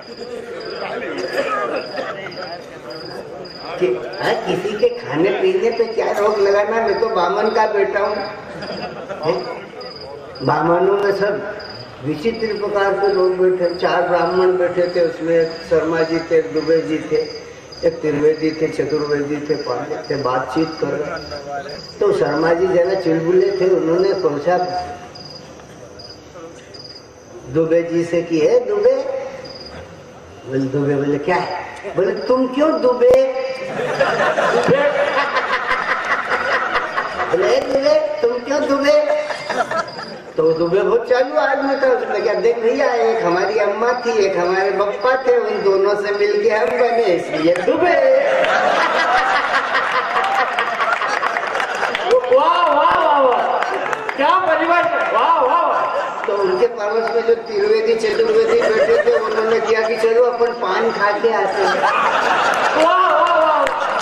किसी के खाने पीने पे क्या रोक लगाना, मैं तो बामन का बेटा हूँ। बामनों में सब विचित्र प्रकार के लोग बैठे, 4 ब्राह्मण बैठे थे, उसमें शर्मा जी थे, दुबे जी थे, एक त्रिवेदी थे, चतुर्वेदी थे, पांडे थे, बातचीत कर रहे। तो शर्मा जी जरा चुलबुले थे, उन्होंने पूछा दुबे जी से कि है दुबे? बोले दुबे, बोले क्या है? बोले तुम क्यों दुबे? बोले दुबे तुम क्यों दुबे? तो दुबे बहुत चालू आदमी था, उसने क्या, देख भैया एक हमारी अम्मा थी, एक हमारे बप्पा थे, उन दोनों से मिलके हम बने, इसलिए दुबे। वाह वाह वाह वाह, क्या परिभाषा, वाह वाह। तो उनके पास में जो त्रिवेदी चतुर्वेदी बैठे थे, उन्होंने किया कि चलो अपन पान खा के आते हैं। वाह वाह वाह,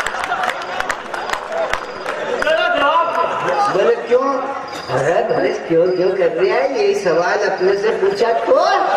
बोले क्यों? अरे भले क्यों क्यों कर रहा है, यही सवाल अपने से पूछा तो।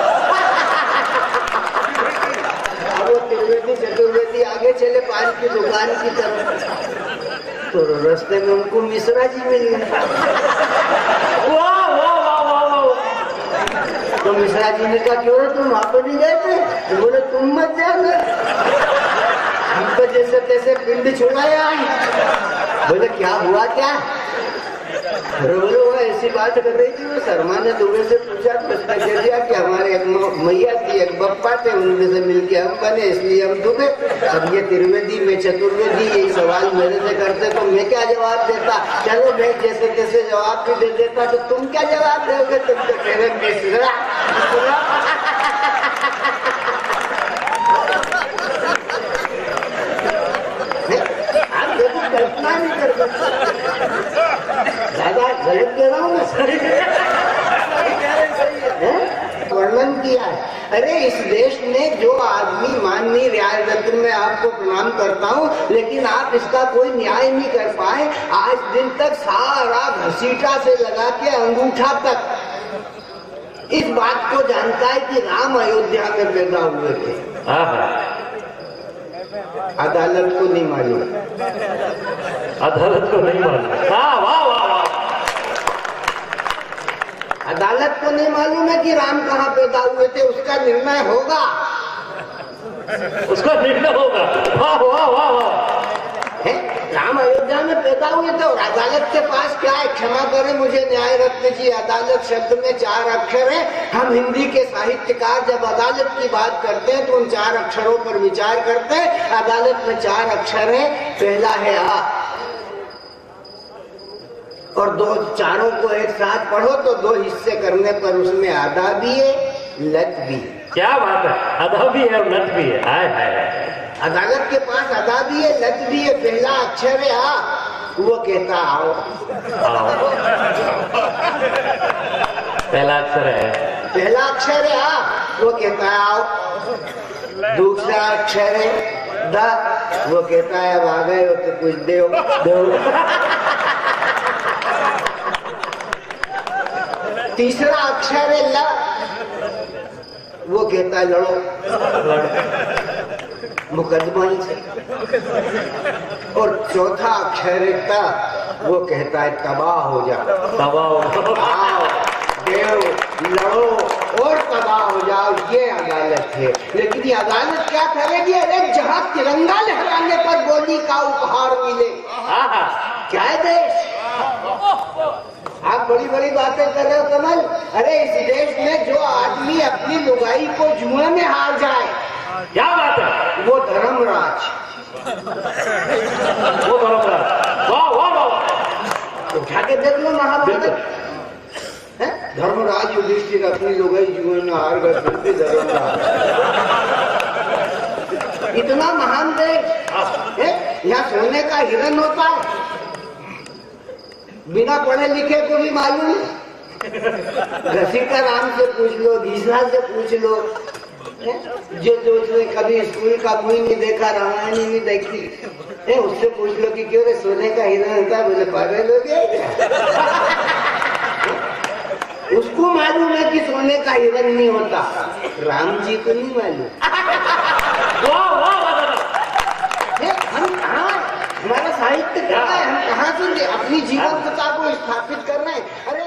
अब वो त्रिवेदी चतुर्वेदी आगे चले पान की दुकान की तरफ, तो रास्ते में उनको मिश्रा जी मिल गए। वाह वाह वाह वाह वाह। तो मिश्रा जी ने कहा क्यों तुम वहां पर नहीं गए थे? तो बोले तुम मत जाना, हम तो जैसे तैसे पिंड छुड़ाया। बोले क्या हुआ क्या? अरे बोले वो ऐसी बात कर रही थी, वो शर्मा ने दुबे से पूछा, प्रश्न कह दिया कि हमारे एक मैया थी, एक बप्पा थे, उनमें से मिलके हम बने, इसलिए हम दुबे। अब ये त्रिवेदी में चतुर्वेदी यही सवाल मेरे से करते तो मैं क्या जवाब देता? चलो मैं जैसे तैसे जवाब भी दे देता, तो तुम क्या जवाब दोगे? तुम तो कह रहे मिश्रा। आप देखो कल्पना नहीं कर सकते, दादा गलत कह रहा हूँ मैं, वर्णन किया है। अरे इस देश में जो आदमी, माननीय न्याय रत्न में आपको प्रणाम करता हूँ, लेकिन आप इसका कोई न्याय नहीं कर पाए। आज दिन तक सारा घसीटा से लगा के अंगूठा तक इस बात को जानता है कि राम अयोध्या में पैदा हुए थे। अदालत को नहीं मालूम, अदालत को नहीं मालूम। वाह वाह वाह, अदालत को नहीं मालूम है कि राम कहाँ पैदा हुए थे। उसका निर्णय होगा, उसका निर्णय होगा। वाह वाह वाह वाह। राम अयोध्या में पैदा हुए थे, और अदालत के पास क्या है? क्षमा करें मुझे न्याय रत्न जी, अदालत शब्द में 4 अक्षर है। हम हिंदी के साहित्यकार जब अदालत की बात करते हैं तो उन 4 अक्षरों पर विचार करते हैं। अदालत में 4 अक्षर है, पहला है आ, और 2 चारों को एक साथ पढ़ो तो 2 हिस्से करने पर उसमें आधा भी है, लत भी। क्या बात है, आधा भी है और लत भी है। हाय हाय, अदालत के पास आधा भी है, लत भी है। पहला अक्षर है आ, वो कहता आओ। पहला अक्षर है, पहला अक्षर है आ, वो कहता है आओ। दूसरा अक्षर है द, वो कहता है अब आ गए हो तो कुछ दो दो। तीसरा अक्षर है ल, वो कहता है लड़ो मुकदमा ही से। और चौथा अक्षर है ता, वो कहता है तबाह हो जा, तबाह हो, आओ देव लड़ो और तबाह हो जाओ। ये अदालत है। लेकिन ये अदालत क्या करेगी? अरे जहाँ तिरंगा लहराने पर गोली का उपहार मिले, क्या है देश? आप बड़ी बड़ी बातें कर रहे हो कमल। अरे इस देश में जो आदमी अपनी लुगाई को जुए में हार जाए, क्या बात है, वो धर्मराज। वो धर्मराज। वाह वाह वाह। तो जाके देख लो महाभारत, धर्मराज युधिष्ठिर अपनी लुगाई जुए में हार गए, फिर भी धर्मराज। इतना महान देश, यहाँ सोने का हिरण होता है, बिना पढ़े लिखे को भी मालूम है। घसीटा राम से पूछ लो, घीसरा से पूछ लो, जो उसने कभी स्कूल का मुई नहीं देखा, रामायण ही नहीं देखी, उससे पूछ लो कि क्यों रे सोने का हिरण होता है? बोले पागल हो गया। उसको मालूम मालूम है कि सोने का हिरण नहीं होता, राम जी को नहीं मालूम। वाह वाह वाह, हम कहाँ, हमारा साहित्य क्या है, हम कहाँ से अपनी जीवन कथा को स्थापित कर रहे हैं। अरे